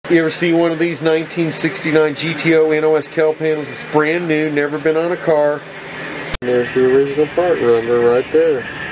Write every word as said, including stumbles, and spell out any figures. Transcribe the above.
You ever see one of these nineteen sixty-nine G T O N O S tail panels? It's brand new, never been on a car. And there's the original part number right there.